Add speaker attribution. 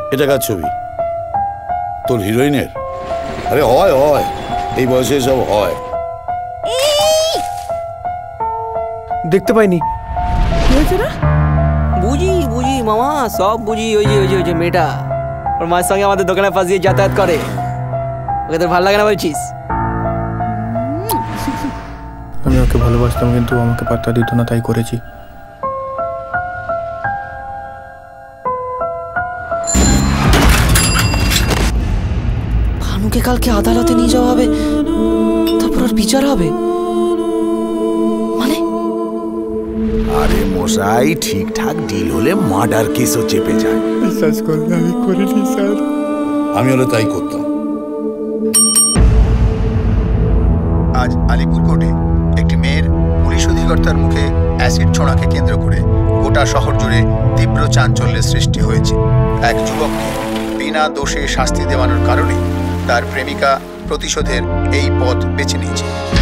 Speaker 1: এটা কার ছবি? তোর হিরোইনের? আরে হয় হয়, এই বয়সে সব হয়।
Speaker 2: দেখতে পাইনি।
Speaker 3: বুঝি বুঝি মামা, সব বুঝি। ওই যে মেয়েটা ওর মায়ের সঙ্গে আমাদের দোকানে পাশ দিয়ে যাতায়াত করে, ওকে তোর ভালো লাগে না বলছিস?
Speaker 2: আমি ওকে ভালোবাসতাম, কিন্তু আমাকে পাত্তা দিত না, তাই করেছি।
Speaker 3: ভানুকে কালকে আদালতে নিয়ে যাওয়া হবে, তারপর আর বিচার হবে মানে?
Speaker 4: আরে মশাই, ঠিকঠাক ডিল হলে মার্ডার কেসও চেপে যায়।
Speaker 2: বিশ্বাস করলে আমি করিনি স্যার।
Speaker 1: আমি হলে তাই করতাম।
Speaker 5: আজ আলিপুর কোর্টে একটি মেয়ের পুলিশ অধিকর্তার মুখে অ্যাসিড ছোঁড়াকে কেন্দ্র করে গোটা শহর জুড়ে তীব্র চাঞ্চল্যের সৃষ্টি হয়েছে। এক যুবককে বিনা দোষে শাস্তি দেওয়ানোর কারণে তার প্রেমিকা প্রতিশোধের এই পথ বেছে নিয়েছে।